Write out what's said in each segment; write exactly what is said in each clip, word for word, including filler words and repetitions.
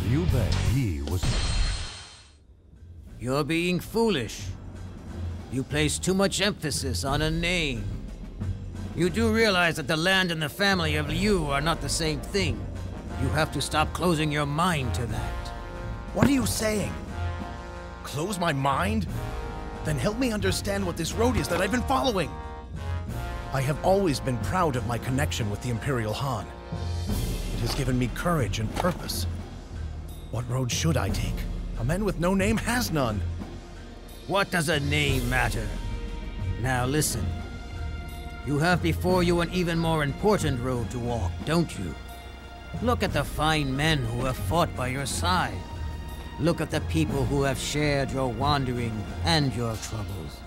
Liu Bei Yi was... You're being foolish. You place too much emphasis on a name. You do realize that the land and the family of Liu are not the same thing. You have to stop closing your mind to that. What are you saying? Close my mind? Then help me understand what this road is that I've been following. I have always been proud of my connection with the Imperial Han. It has given me courage and purpose. What road should I take? A man with no name has none. What does a name matter? Now listen. You have before you an even more important road to walk, don't you? Look at the fine men who have fought by your side. Look at the people who have shared your wandering and your troubles.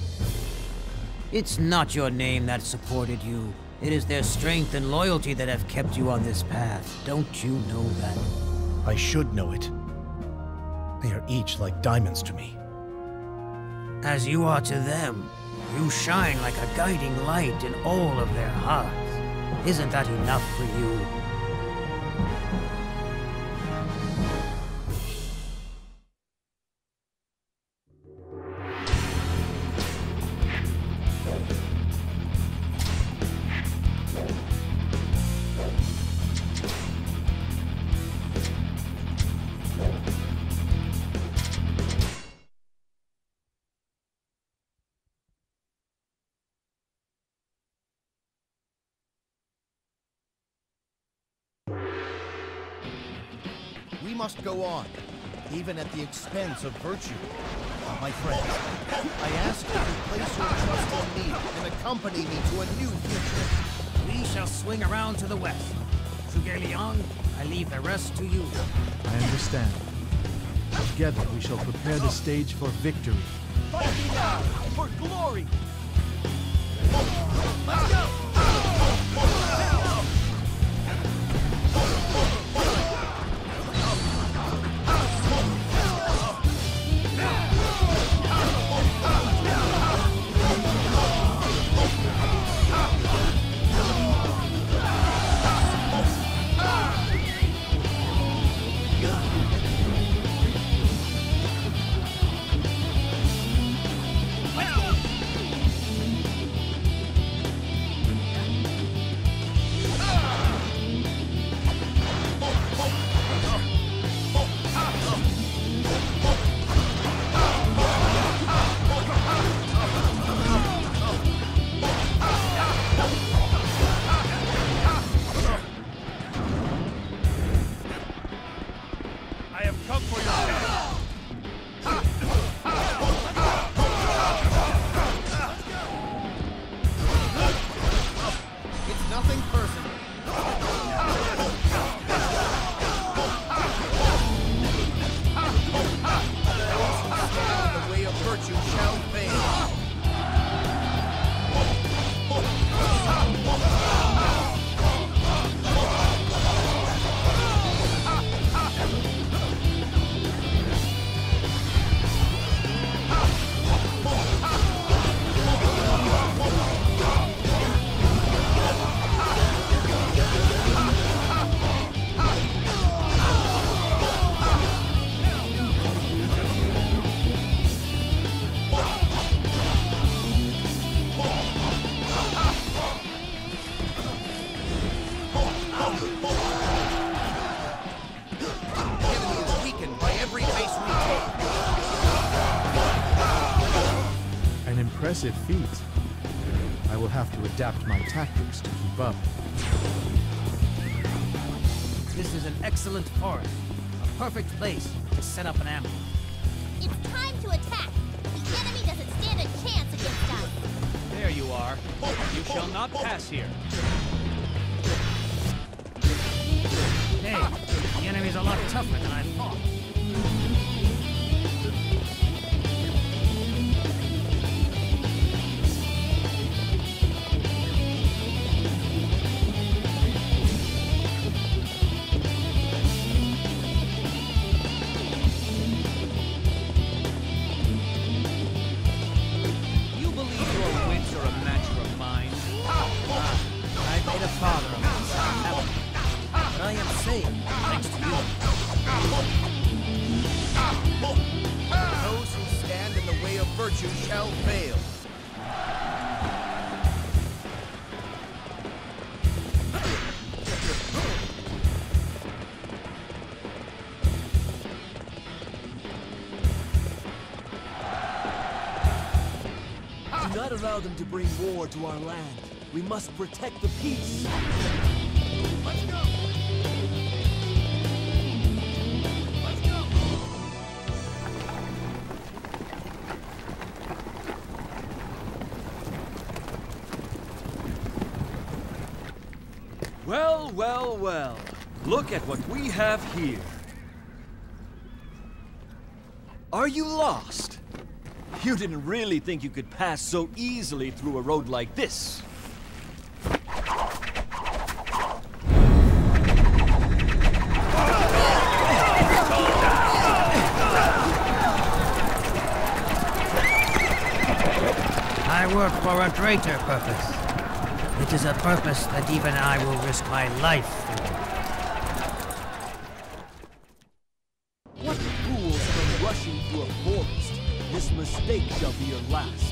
It's not your name that supported you. It is their strength and loyalty that have kept you on this path. Don't you know that? I should know it. They are each like diamonds to me. As you are to them, you shine like a guiding light in all of their hearts. Isn't that enough for you? We must go on, even at the expense of virtue. My friends, I ask that you place your trust in me and accompany me to a new future. We shall swing around to the west. Zhuge Liang, I leave the rest to you. I understand. Together we shall prepare the stage for victory. Fight me now, for glory! Let's go! Impressive feat. I will have to adapt my tactics to keep up. This is an excellent forest. A perfect place to set up an ambush. It's time to attack. The enemy doesn't stand a chance against us. There you are. You shall not pass here. Hey, the enemy's a lot tougher than I thought. Father of myself, but I am saved thanks to you. Those who stand in the way of virtue shall fail. Do not allow them to bring war to our land. We must protect the peace. Let's go! Let's go! Well, well, well. Look at what we have here. Are you lost? You didn't really think you could pass so easily through a road like this. I work for a greater purpose. It is a purpose that even I will risk my life for. What fools come rushing through a forest? This mistake shall be your last.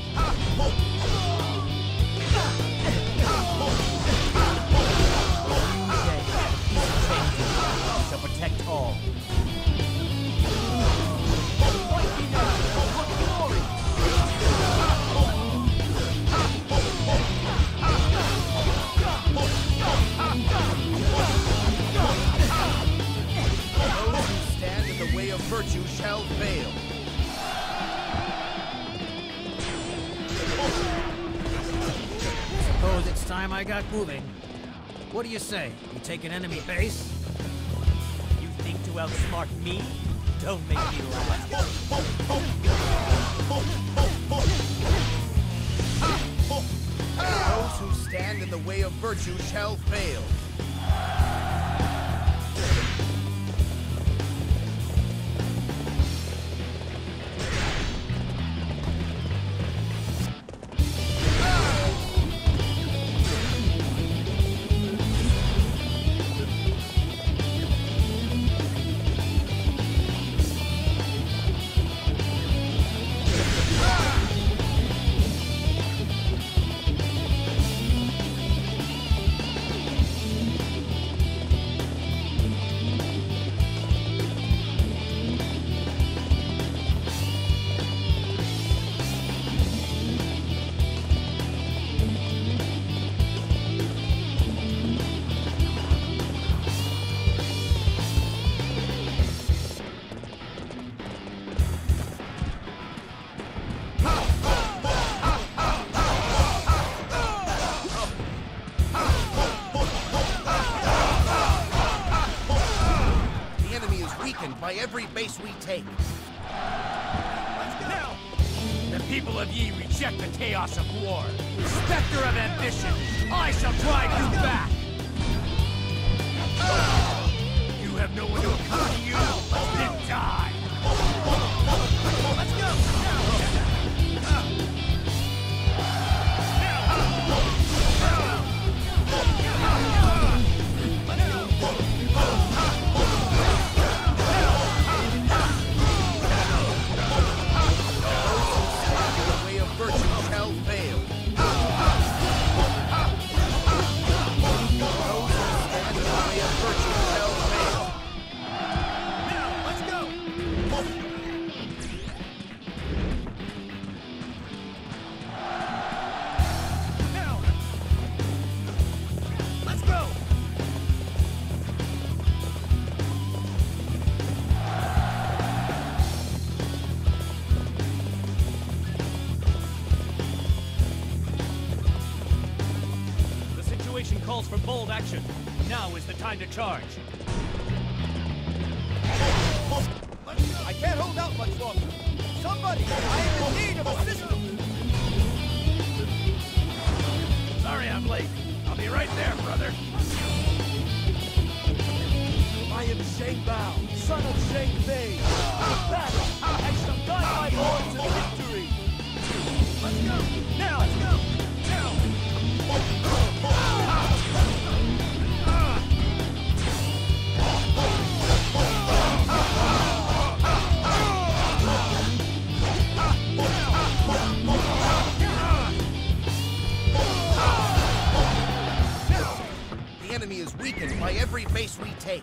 Shall protect all. Those who stand in the way of virtue shall fail. Suppose it's time I got moving. What do you say? We take an enemy base? You think to outsmart me? Don't make me laugh. Those who stand in the way of virtue shall fail. By every base we take. Now, the people of Yi reject the chaos of war. Spectre of ambition, I shall drive you back. You have no one to accompany you. Then die. Let's go. Calls for bold action. Now is the time to charge. I can't hold out much longer. Somebody, I am in need of assistance. Sorry I'm late. I'll be right there, brother. I am Shang Bao, son of Shang Fei. In battle, I shall guide my lord to victory. Let's go. Now. Let's go. Now. enemy is weakened by every base we take.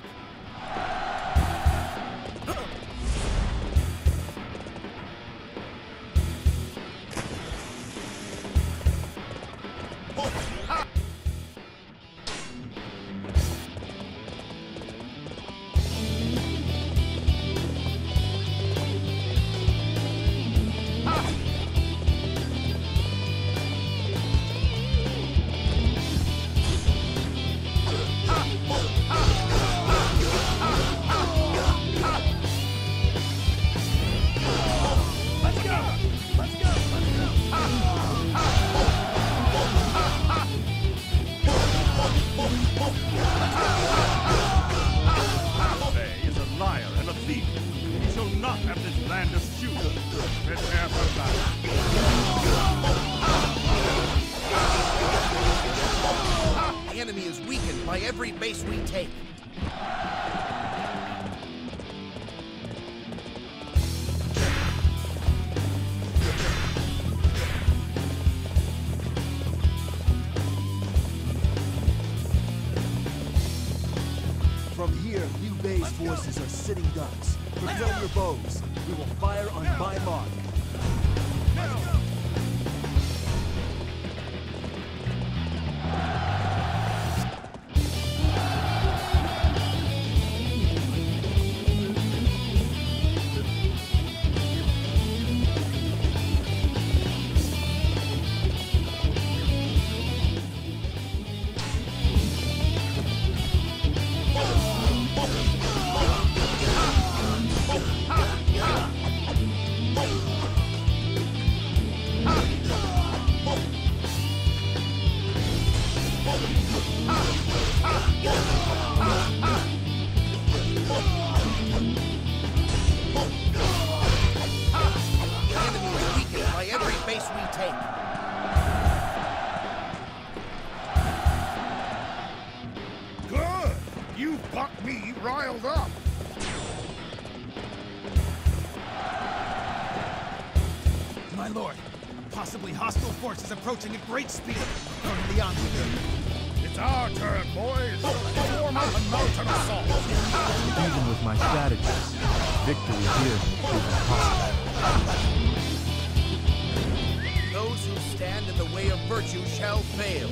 By every base we take. From here, Liu Bei's forces are sitting ducks. Prepare your bows. We will fire on my mark. riled up. My lord, possibly hostile forces approaching at great speed from the Envoy. It's our turn, boys. Form up and mount an assault. Even with my strategies, victory here is impossible. Those who stand in the way of virtue shall fail.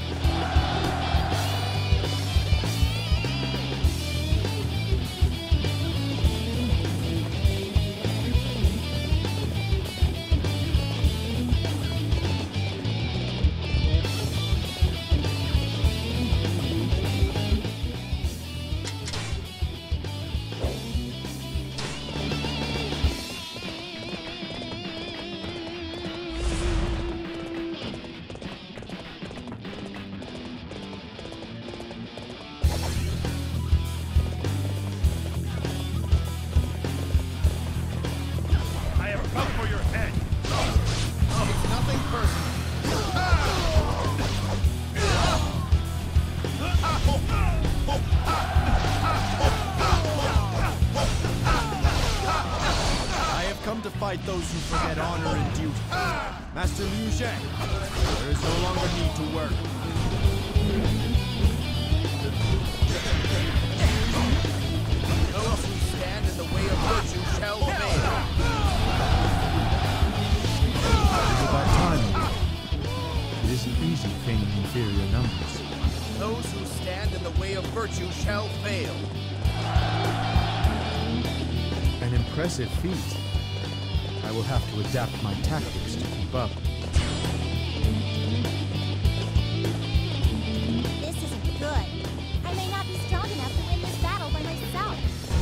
Fight those who forget honor and duty. Master Liu Zhang, there is no longer need to work. Those who stand in the way of virtue shall fail. It is about time. It isn't easy feigning inferior numbers. Those who stand in the way of virtue shall fail. An impressive feat. I will have to adapt my tactics to keep up. This isn't good. I may not be strong enough to win this battle by myself.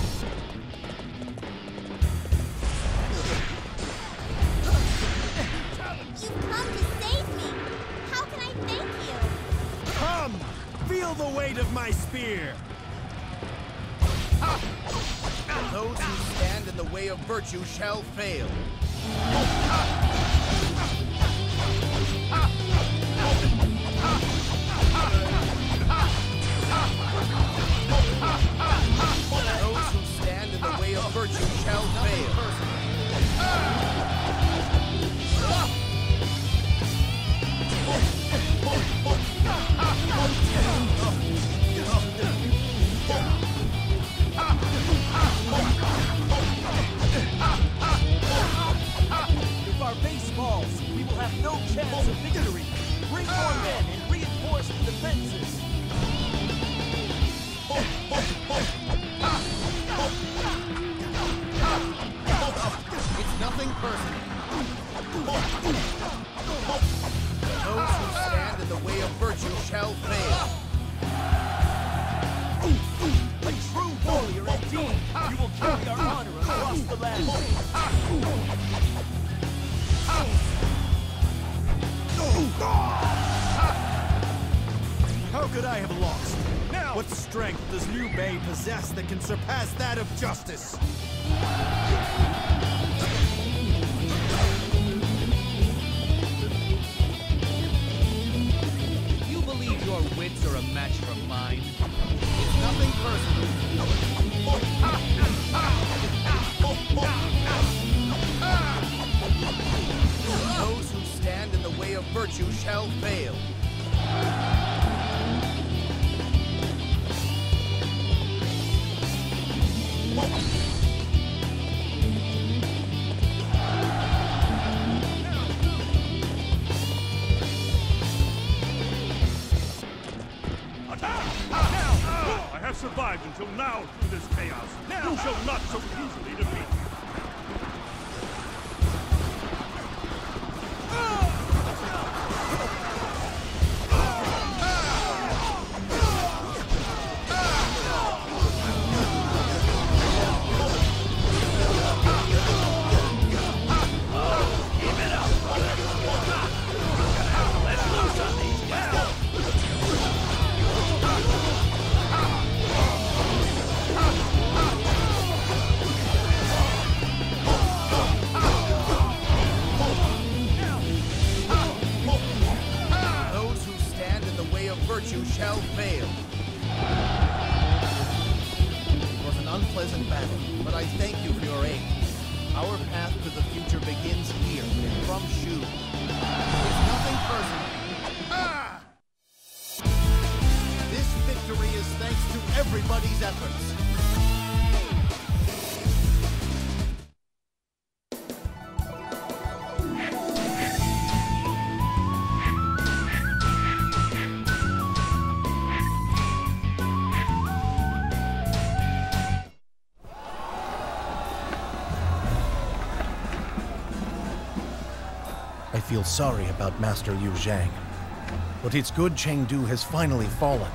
You've come to save me. How can I thank you? Come! Feel the weight of my spear! Those who stand in the way of virtue shall fail. Those who stand in the way of virtue shall fail. strength does Liu Bei possess that can surpass that of justice? You believe your wits are a match for mine? It's nothing personal. Those who stand in the way of virtue shall fail. I have survived until now through this chaos. You shall not so easily defeat me. Virtue shall fail. It was an unpleasant battle, but I thank you for your aid. Our path to the future begins here, from Shu. It's nothing personal. Ah! This victory is thanks to everybody's efforts. I feel sorry about Master Liu Zhang, but it's good Chengdu has finally fallen.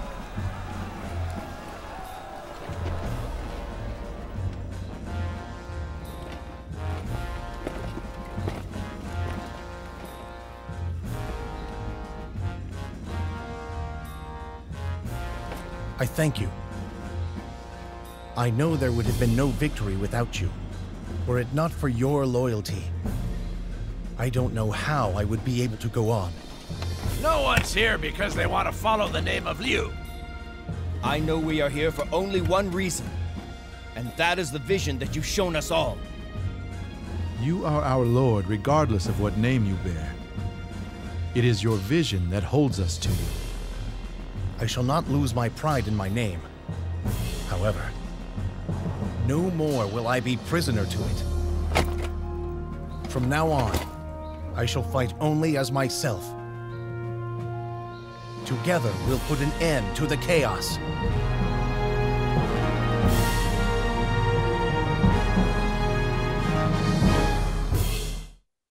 I thank you. I know there would have been no victory without you, were it not for your loyalty. I don't know how I would be able to go on. No one's here because they want to follow the name of Liu. I know we are here for only one reason, and that is the vision that you've shown us all. You are our Lord regardless of what name you bear. It is your vision that holds us to you. I shall not lose my pride in my name. However, no more will I be prisoner to it. From now on, I shall fight only as myself. Together, we'll put an end to the chaos.